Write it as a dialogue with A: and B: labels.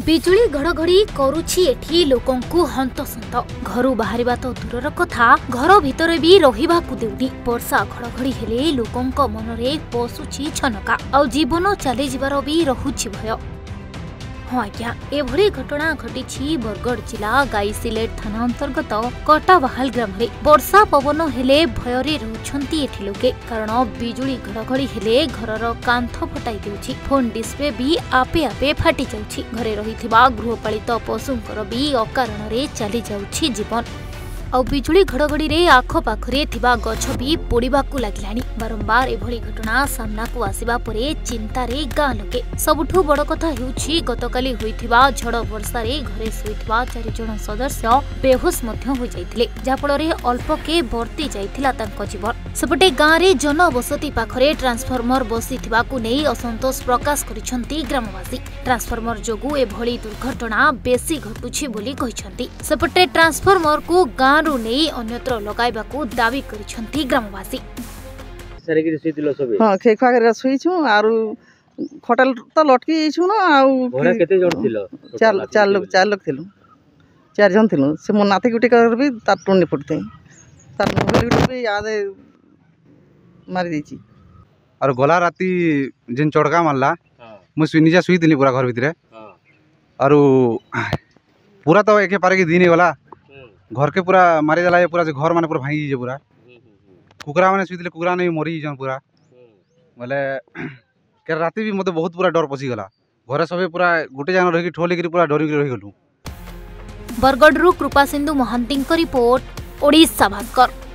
A: बिजुली घड़घड़ी करुछि एठी लोकंकु हंतसंत घरु बाहरिबा तो दूरर कथा घर भितरे भी रहिबाकु देउनी। वर्षा घड़घड़ी हेले लोकंक मनरे पसुछि छनका आ जीवन चली जिबार भी रहुछि भय। हाँ आज्ञा एभली घटना घटी बरगढ़ जिला गाईसिलेट थाना अंतर्गत कटावाहाल ग्राम रे। वर्षा पवन हेले भयरे रहउछंती एठी लोके, कारण बिजुली घड़घड़ी हेले घरर कांथ फटाई देउछि। फोन डिस्प्ले भी आपे आपे फाटी जाउछि। घरे रहिथिबा गृहपालित पशुंकर भी अकारण रे चली जाउछि जीवन। आ बिजुली घड़घड़ी रे आख पाखरे थिबा गछ भी पोड़ीबाकू लागिलानी। बारंबार एभली घटना सामना को आसिबा परे चिंतारे गाँ लोके। सबुठु बड़ कथा हेउछि गतकाली होइथिबा झड़ वर्षा रे घरे सोइथिबा 4 जण सदस्य बेहोश मध्य हो जाइथिले, जा फଳରେ अल्पके बर्ती जाइथिला तांको जीवन। सेपटे गाँ रे जनबसती पाखरे ट्रांसफार्मर बसिथिबाकू नै असंतोष प्रकाश करिसंती ग्रामवासी। ट्रांसफार्मर जोगु एभली दुर्घटना बेसी घटुछि बोली कहिसंती। सेपटे ट्रांसफार्मर को गाँ अन्यत्र लगाइबाकू दाबी करिसंती ग्रामवासी।
B: सरेगिरी सुइतिलो सबे
C: हां खेखा करे सुइछु आरु खटल त लटकी छु न आउ
B: घोड़ा केते जण थिलो?
C: चार लोग थिलु, 4 जण थिलु। से मो नाथी गुटी कर भी तार टोनी फुटते तार मोबाइल गुटी भी याद मारी देछि।
D: और गला राती जिन चड़का मारला मु सुनिजा सुइतिली पूरा घर भितरे। और पूरा तो एके पारे के दिन गला घर के पूरा मारी देला। पूरा घर माने पूरा भांगी जे पूरा कुकरा माने सुइतिले कुकरा नै मरी जन पूरा बोले के राती भी मते बहुत पूरा डर पसी गला। घरे सबे पूरा गोटे जान रही ठोली पूरा डरी रही गलु।
A: बरगढ़ कृपा सिंधु महांती रिपोर्ट, ओडिशा भास्कर।